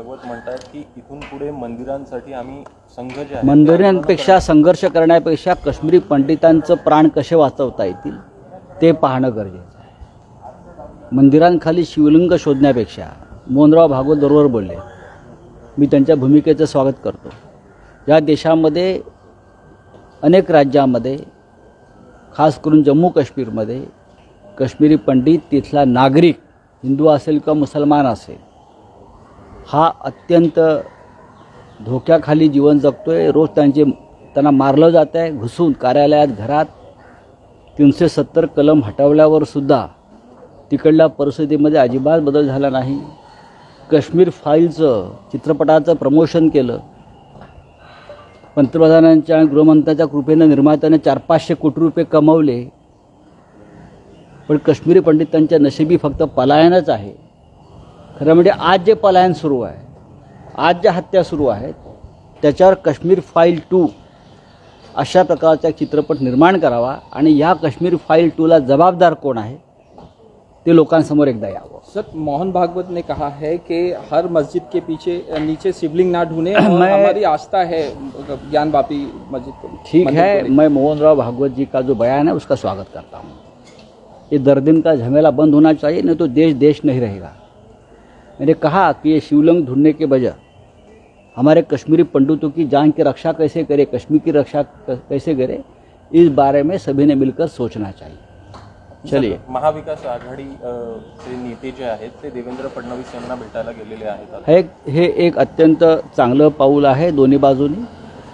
भागवत म्हणतात की इथून पुढे मंदिरांसाठी आम्ही संघ जे आहे मंदिरांपेक्षा संघर्ष करण्यापेक्षा काश्मीरी पंडितांचं प्राण कसे वाचवता येतील ते पाहणं गरजेचं आहे। मंदिरांखाली शिवलिंग शोधण्यापेक्षा मोहनराव भागवत बरोबर बोलले, मी त्यांच्या भूमिकेचं स्वागत करतो। या देशामध्ये अनेक राज्यांमध्ये खास करून जम्मू काश्मीरमध्ये काश्मीरी पंडित, तिथला नागरिक हिंदू असेल किंवा मुसलमान असेल, हा अत्यंत धोक्याखाली जीवन जगतोय। रोज त्यांना मारलं जात आहे घुसून कार्यालयात, घरात। 370 कलम हटवल्यावर सुद्धा तिकडल्या परिस्थितीमध्ये अजिबात बदल झाला नाही। काश्मीर फाईलचं चित्रपटाचं प्रमोशन केलं, पंतप्रधानांच्या आणि गृहमंत्र्यांच्या कृपेनं निर्मात्याने 400-500 कोटी रुपये कमवले, पण काश्मीरी पंडितांच्या नशिबी फक्त पलायनच आहे। खरं म्हणजे आज जे पलायन सुरू आहे, आज ज्या हत्या सुरू आहेत, त्याच्यावर काश्मीर फाईल 2 अशा प्रकारचा चित्रपट निर्माण करावा आणि या काश्मीर फाईल 2ला जबाबदार कोण आहे ते लोकांसमोर एकदा यावं। सर, मोहन भागवत ने कहा है कि हर मस्जिद के पीछे नीचे शिवलिंग ना ढूंढे और हमारी आस्था है ज्ञानवापी मस्जिद को। ठीक है, मैं मोहनराव भागवत जी का जो बयान है उसका स्वागत करता हूँ। ये दर्दिन का झमेला बंद होना चाहिए, नहीं तो देश देश नहीं रहेगा। मैंने कहा कि ये शिवलिंग ढूंढने के बजाय हमारे कश्मीरी पंडितों की जान की रक्षा कैसे करे, कश्मीर की रक्षा कैसे करे, इस बारे में सभी ने मिलकर सोचना चाहिए। चलिए, महाविकास आघाडीचे नेते जे आहेत ते देवेंद्र फडणवीस यांना भेटायला गेलेले आहेत। हे एक अत्यंत चांगलं पाऊल आहे दोन्ही बाजूनी।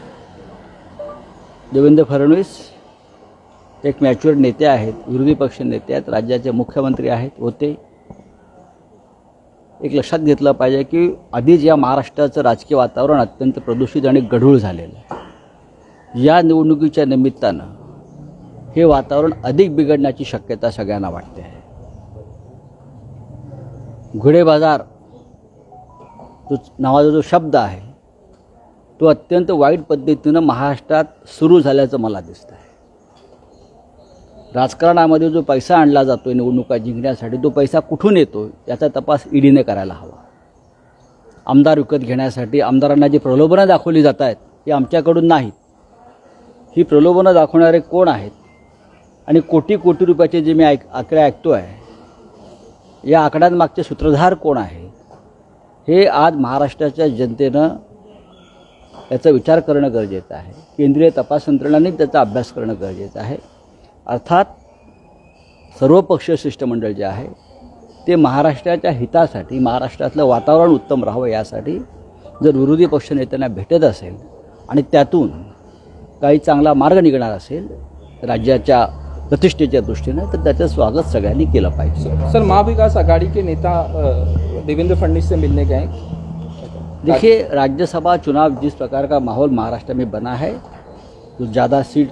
देवेंद्र फडणवीस एक मॅच्युअर नेते आहेत, विरोधी पक्ष नेते आहेत, राज्याचे मुख्यमंत्री आहेत, होते। एक लक्षात घेतलं पाहिजे की आधीच या महाराष्ट्राचं राजकीय वातावरण अत्यंत प्रदूषित आणि गढूळ झालेलं आहे। या निवडणुकीच्या निमित्तानं हे वातावरण अधिक बिघडण्याची शक्यता सगळ्यांना वाटते आहे। घोडे बाजार नावाचा जो शब्द आहे तो अत्यंत वाईट पद्धतीनं महाराष्ट्रात सुरू झाल्याचं मला दिसतं आहे। राजकारणामध्ये जो पैसा आणला जातो निवडणुका जिंकण्यासाठी, तो पैसा कुठून येतो याचा तपास ईडीने करायला हवा। आमदार विकत घेण्यासाठी आमदारांना जी प्रलोभनं दाखवली जात आहेत ती आमच्याकडून नाहीत। ही प्रलोभनं दाखवणारे कोण आहेत आणि कोटी कोटी रुपयाचे जे मी आकडे ऐकतो आहे, या आकड्यांमागचे सूत्रधार कोण आहे, हे आज महाराष्ट्राच्या जनतेनं याचा विचार करणं गरजेचं आहे। केंद्रीय तपास यंत्रणांनी त्याचा अभ्यास करणं गरजेचं आहे। अर्थात सर्वपक्षीय शिष्टमंडळ जे आहे ते महाराष्ट्राच्या हितासाठी, महाराष्ट्रातलं वातावरण उत्तम राहावं यासाठी जर विरोधी पक्षनेत्यांना भेटत असेल आणि त्यातून काही चांगला मार्ग निघणार असेल राज्याच्या प्रतिष्ठेच्या दृष्टीने, तर त्याचं स्वागत सगळ्यांनी केलं पाहिजे। सर, महाविकास आघाड़ी के नेता देवेंद्र फडणवीस से मिलने गए। देखिए, राज्यसभा चुनाव जिस प्रकार का माहौल महाराष्ट्र में बना है, तो ज़्यादा सीट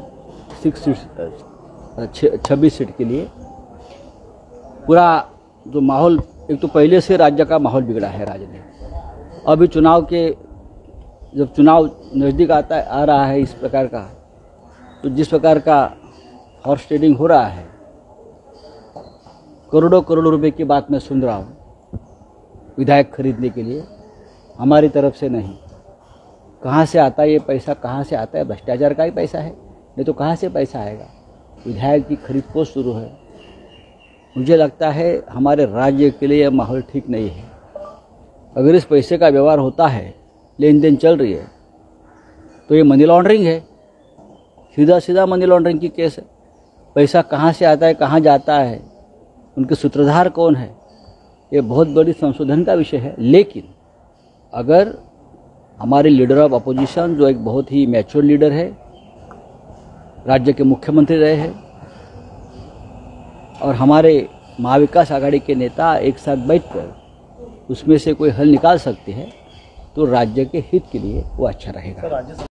26 सीट के लिए पूरा जो माहौल, एक तो पहले से राज्य का माहौल बिगड़ा है राज्य में। अभी जब चुनाव नज़दीक आ रहा है इस प्रकार का, तो जिस प्रकार का हॉर्स ट्रेडिंग हो रहा है, करोड़ों रुपए की बात मैं सुन रहा हूँ विधायक खरीदने के लिए, हमारी तरफ से नहीं। कहाँ से आता है ये पैसा, कहाँ से आता है? भ्रष्टाचार का ही पैसा है, नहीं तो कहाँ से पैसा आएगा? विधायक की खरीद पोस्ट शुरू है। मुझे लगता है हमारे राज्य के लिए यह माहौल ठीक नहीं है। अगर इस पैसे का व्यवहार होता है, लेन देन चल रही है, तो ये मनी लॉन्ड्रिंग है, सीधा मनी लॉन्ड्रिंग की केस है। पैसा कहाँ से आता है, कहाँ जाता है, उनके सूत्रधार कौन है, ये बहुत बड़ी संशोधन का विषय है। लेकिन अगर हमारे लीडर ऑफ अपोजिशन, जो एक बहुत ही मैच्योर लीडर है, राज्य के मुख्यमंत्री रहे हैं, और हमारे महाविकास आघाड़ी के नेता एक साथ बैठकर उसमें से कोई हल निकाल सकते हैं, तो राज्य के हित के लिए वो अच्छा रहेगा।